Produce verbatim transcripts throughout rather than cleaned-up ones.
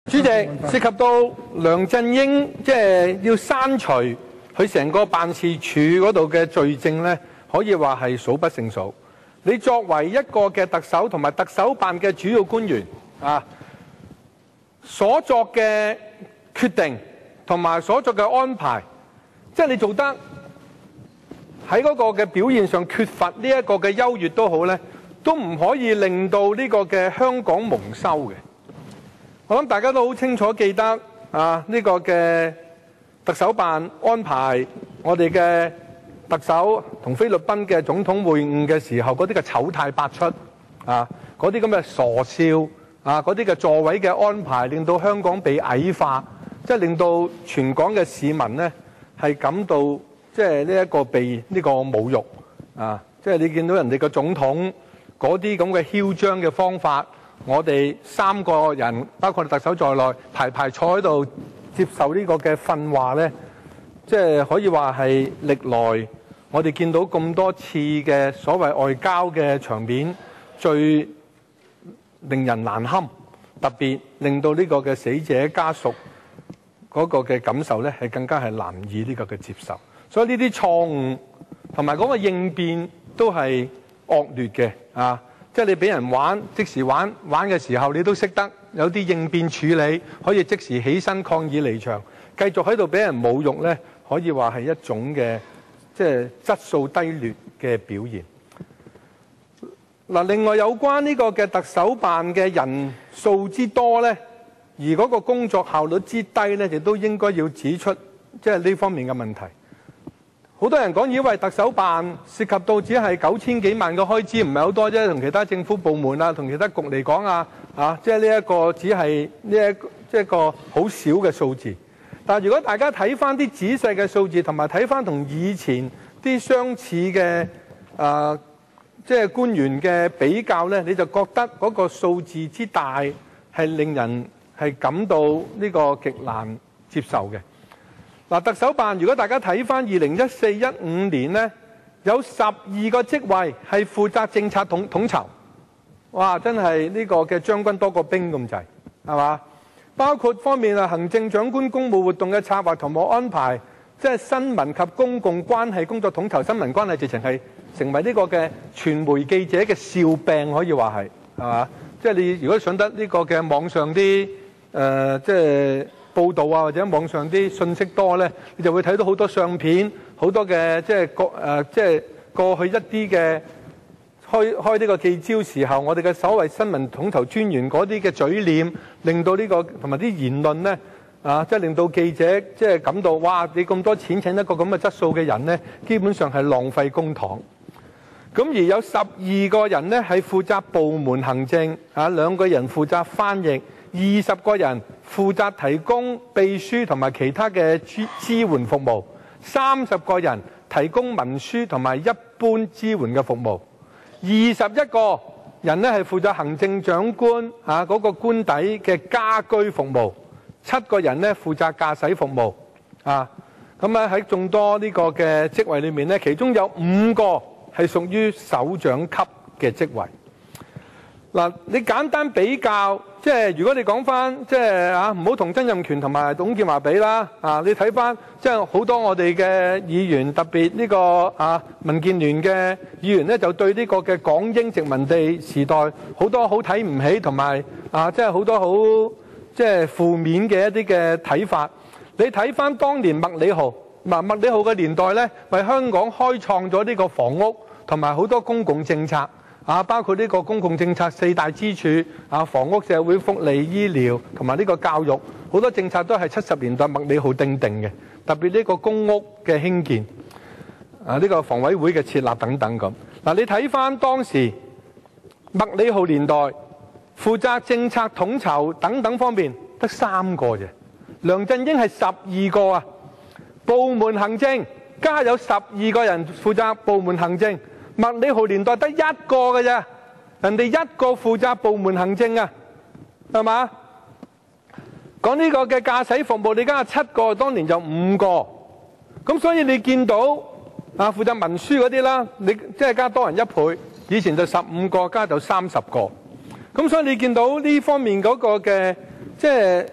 主席，涉及到梁振英即係要刪除佢成個辦事處嗰度嘅罪證咧，可以話係數不勝數。你作為一個嘅特首同埋特首辦嘅主要官員啊，所作嘅決定同埋所作嘅安排，即係你做得喺嗰個嘅表現上缺乏呢一個嘅優越都好咧，都唔可以令到呢個嘅香港蒙羞嘅。我諗大家都好清楚記得啊，呢個嘅特首辦安排我哋嘅特首同菲律賓嘅總統會晤嘅時候，嗰啲嘅醜態百出啊，嗰啲咁嘅傻笑啊，嗰啲嘅座位嘅安排，令到香港被矮化，即係令到全港嘅市民呢係感到即係呢一個被呢個侮辱啊！即係你見到人哋個總統嗰啲咁嘅囂張嘅方法。我哋三個人，包括特首在內，排排坐喺度接受呢個嘅訓話呢，即係可以話係歷來我哋見到咁多次嘅所謂外交嘅場面，最令人難堪，特別令到呢個嘅死者家屬嗰個嘅感受呢，係更加係難以呢個嘅接受。所以呢啲錯誤同埋嗰個應變都係惡劣嘅啊！即係你俾人玩，即時玩玩嘅時候，你都識得有啲應變處理，可以即時起身抗議離場。繼續喺度俾人侮辱呢，可以話係一種嘅即係質素低劣嘅表現。嗱，另外有關呢個嘅特首辦嘅人數之多呢，而嗰個工作效率之低呢，亦都應該要指出即係呢方面嘅問題。好多人講以為特首辦涉及到只係九千幾萬嘅開支，唔係好多啫，同其他政府部門啊，同其他局嚟講啊，啊，即係呢一個只係呢一即係一個好少嘅數字。但係如果大家睇翻啲仔細嘅數字，同埋睇翻同以前啲相似嘅啊，即係官員嘅比較咧，你就覺得嗰個數字之大係令人係感到呢個極難接受嘅。嗱，特首辦如果大家睇翻二零一四一五年呢，有十二個職位係負責政策統統籌，哇！真係呢個嘅將軍多過兵咁滯，係嘛？包括方面啊，行政長官公務活動嘅策劃同埋安排，即係新聞及公共關係工作統籌，新聞關係直情係成為呢個嘅傳媒記者嘅笑柄，可以話係，係嘛？即係你如果上得呢個嘅網上啲誒、呃，即係。報道啊，或者網上啲信息多呢，你就會睇到好多相片，好多嘅即係過誒，即係過去一啲嘅開開呢個記招時候，我哋嘅所謂新聞統籌專員嗰啲嘅嘴臉，令到呢個同埋啲言論呢，啊，即係令到記者即係感到哇！你咁多錢請一個咁嘅質素嘅人呢，基本上係浪費公帑。咁而有十二個人呢係負責部門行政，啊，兩個人負責翻譯，二十個人負責提供秘書同埋其他嘅支支援服務，三十個人提供文書同埋一般支援嘅服務，二十一個人呢係負責行政長官啊嗰個官邸嘅家居服務，七個人呢負責駕駛服務啊。咁啊喺眾多呢個嘅職位裏面呢，其中有五個係屬於首長級嘅職位。嗱，你簡單比較，即係如果你講翻，即係啊，唔好同曾蔭權同埋董建華比啦，啊，你睇翻即係好多我哋嘅議員，特別呢個啊民建聯嘅議員咧，就對呢個嘅港英殖民地時代好多好睇唔起，同埋啊，即係好多好即係負面嘅一啲嘅睇法。你睇翻當年麥理浩，嗱麥理浩嘅年代咧，為香港開創咗呢個房屋同埋好多公共政策。啊，包括呢個公共政策四大支柱啊，房屋、社會福利、醫療同埋呢個教育，好多政策都係七十年代麥理浩訂定嘅。特別呢個公屋嘅興建，啊呢個房委會嘅設立等等咁。嗱，你睇翻當時麥理浩年代負責政策統籌等等方面得三個啫，梁振英係十二個啊，部門行政加有十二個人負責部門行政。麥理浩年代得一個嘅啫，人哋一個負責部門行政啊，係嘛？講呢個嘅駕駛服務，你而家七個，當年就五個，咁所以你見到啊負責文書嗰啲啦，你即係加多人一倍，以前就十五個，加就三十個，咁所以你見到呢方面嗰個嘅即係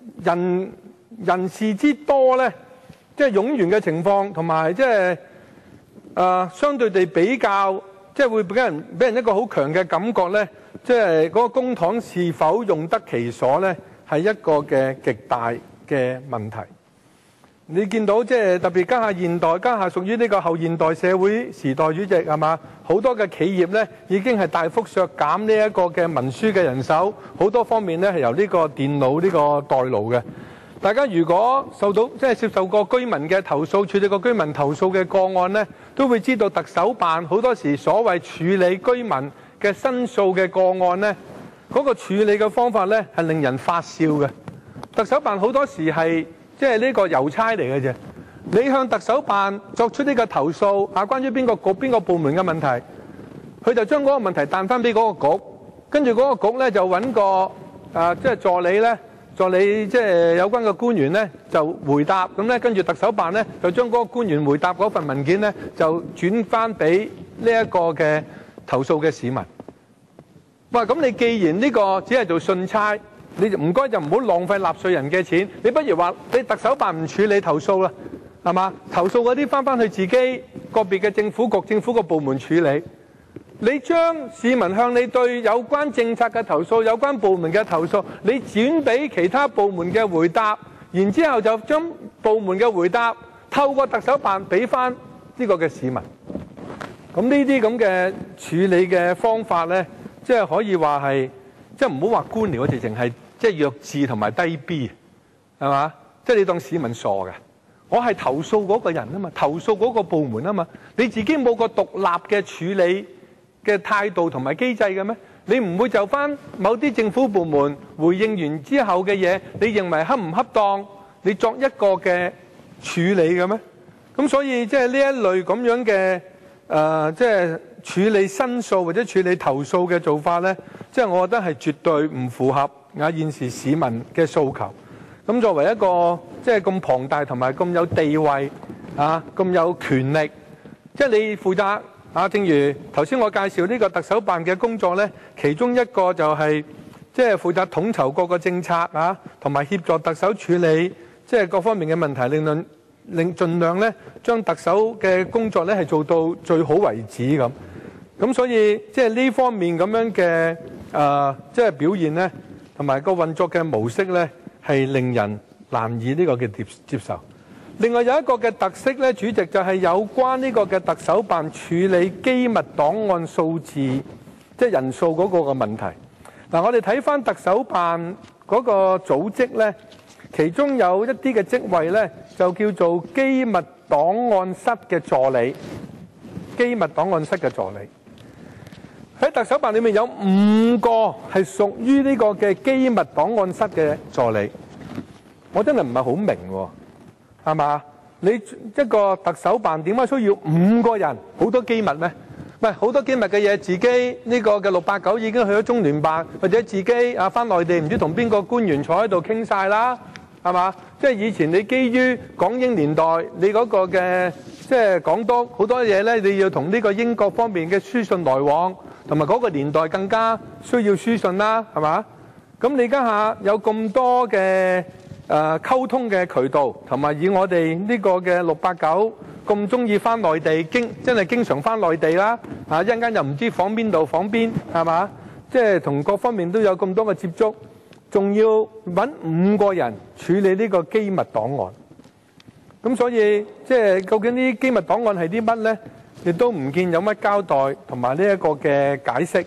人人事之多咧，即係冗員嘅情況，同埋即係誒相對地比較，即係會俾人俾人一個好強嘅感覺咧，即係嗰個公帑是否用得其所咧，係一個嘅極大嘅問題。你見到即係特別家下現代，家下屬於呢個後現代社會時代，主席係嘛？好多嘅企業咧已經係大幅削減呢一個嘅文書嘅人手，好多方面咧係由呢個電腦呢個代勞嘅。大家如果受到即係接受過居民嘅投訴，處理過居民投訴嘅個案咧，都會知道特首辦好多時所謂處理居民嘅申訴嘅個案咧，嗰個處理嘅方法咧係令人發笑嘅。特首辦好多時係即係呢個郵差嚟嘅啫。你向特首辦作出呢個投訴啊，關於邊個局邊個部門嘅問題，佢就將嗰個問題彈翻俾嗰個局，跟住嗰個局咧就揾個啊即係助理咧，助理即係有關嘅官員咧就回答，咁咧跟住特首辦咧就將嗰個官員回答嗰份文件咧就轉翻俾呢一個嘅投訴嘅市民。哇！咁你既然呢個只係做信差，你唔該就唔好浪費納稅人嘅錢，你不如話你特首辦唔處理投訴啦，係嘛？投訴嗰啲翻翻去自己個別嘅政府局、政府個部門處理。你將市民向你對有關政策嘅投訴、有關部門嘅投訴，你轉俾其他部門嘅回答，然之後就將部門嘅回答透過特首辦俾翻呢個嘅市民。咁呢啲咁嘅處理嘅方法呢，即係可以話係，即係唔好話官僚，直情係即係弱智同埋低 B， 係嘛？即係你當市民傻嘅。我係投訴嗰個人啊嘛，投訴嗰個部門啊嘛，你自己冇個獨立嘅處理嘅態度同埋機制嘅咩？你唔會就翻某啲政府部門回應完之後嘅嘢，你認為恰唔恰當，你作一個嘅處理嘅咩？咁所以即係呢一類咁樣嘅誒，即係處理申訴或者處理投訴嘅做法咧，即係我覺得係絕對唔符合啊現時市民嘅訴求。咁作為一個即係咁龐大同埋咁有地位啊，咁有權力，即係你負責。啊，正如頭先我介紹呢個特首辦嘅工作呢，其中一個就係即係負責統籌各個政策啊，同埋協助特首處理即係各方面嘅問題，令令令盡量呢將特首嘅工作呢係做到最好為止咁。咁所以即係呢方面咁樣嘅誒，即係表現呢，同埋個運作嘅模式呢，係令人難以呢個嘅接接受。另外有一個嘅特色咧，主席就係有關呢個嘅特首辦處理機密檔案數字，即係人數嗰個嘅問題。嗱，我哋睇翻特首辦嗰個組織咧，其中有一啲嘅職位咧，就叫做機密檔案室嘅助理。機密檔案室嘅助理喺特首辦裏面有五個係屬於呢個嘅機密檔案室嘅助理，我真係唔係好明喎。係嘛？你一個特首辦點解需要五個人？好多機密咩？唔係好多機密嘅嘢，自己呢個嘅六八九已經去咗中聯辦，或者自己啊翻內地，唔知同邊個官員坐喺度傾晒啦，係嘛？即係以前你基於港英年代，你嗰個嘅即係港督好多嘢咧，你要同呢個英國方面嘅書信來往，同埋嗰個年代更加需要書信啦，係嘛？咁你家下有咁多嘅誒溝通嘅渠道，同埋以我哋呢個嘅六八九咁中意翻內地，經真係經常翻內地啦。啊，一陣間又唔知訪邊度訪邊，係嘛？即係同各方面都有咁多嘅接觸，仲要揾五個人處理呢個機密檔案。咁所以即係究竟呢啲機密檔案係啲乜呢？亦都唔見有乜交代同埋呢一個嘅解釋。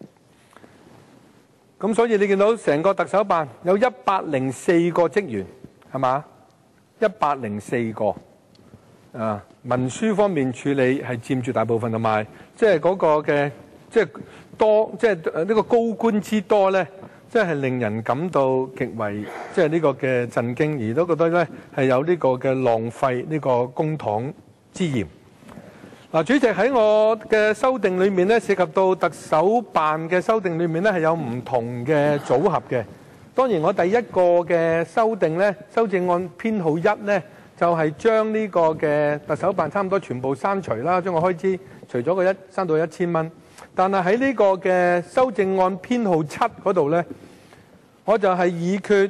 咁所以你見到成個特首辦有一百零四個職員，係嘛？一百零四個啊，文書方面處理係佔住大部分，同埋即係嗰個嘅即係多，即係呢個高官之多咧，即係令人感到極為即係呢個嘅震驚，而都覺得咧係有呢個嘅浪費呢個公帑之嫌。嗱，主席喺我嘅修訂裏面咧，涉及到特首辦嘅修訂裏面咧，係有唔同嘅組合嘅。當然，我第一個嘅修訂咧，修正案編號一咧，就係將呢個嘅特首辦差唔多全部刪除啦，將個開支除咗個一刪到一千蚊。但係喺呢個嘅修正案編號七嗰度咧，我就係議決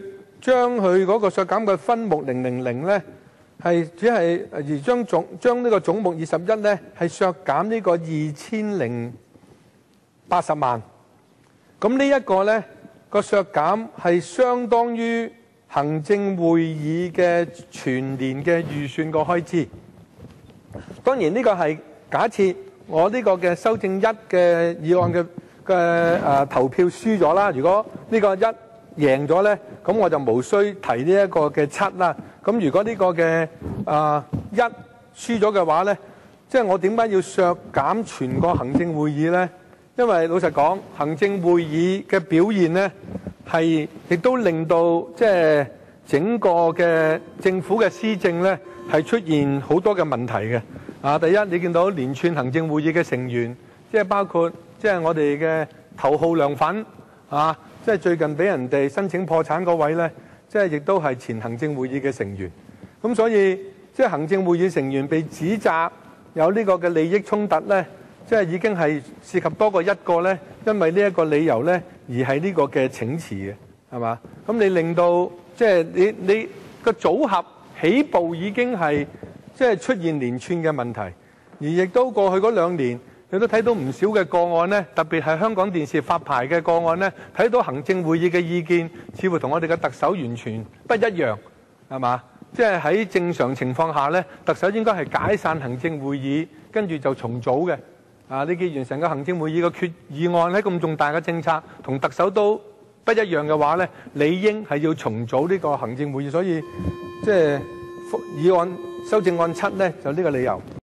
將佢嗰個削減嘅分目零零零咧，係只係而將總將呢個總目二十一咧係削減呢個二千零八十萬。咁呢一個咧個削減係相當於行政會議嘅全年嘅預算個開支。當然呢個係假設我呢個嘅修正一嘅議案嘅嘅誒投票輸咗啦。如果呢個一贏咗咧，咁我就無需提呢一個嘅七啦。咁如果呢個嘅啊一輸咗嘅話咧，即係我點解要削減全個行政會議咧？因為老實講，行政會議嘅表現咧係亦都令到即係整個嘅政府嘅施政咧係出現好多嘅問題嘅。啊，第一你見到連串行政會議嘅成員，即係包括即係我哋嘅頭號梁粉啊。即係最近俾人哋申請破產嗰位呢，即係亦都係前行政會議嘅成員。咁所以即係行政會議成員被指責有呢個嘅利益衝突呢，即係已經係涉及多過一個呢，因為呢一個理由呢而係呢個嘅請辭嘅，係嘛？咁你令到即係你你個組合起步已經係即係出現連串嘅問題，而亦都過去嗰兩年。你都睇到唔少嘅個案呢，特別係香港電視發牌嘅個案呢，睇到行政會議嘅意見似乎同我哋嘅特首完全不一樣，係嘛？即係喺正常情況下呢，特首應該係解散行政會議，跟住就重組嘅。啊，你既然成個行政會議嘅決議案喺咁重大嘅政策同特首都不一樣嘅話呢，理應係要重組呢個行政會議。所以即係議案修正案七呢，就呢個理由。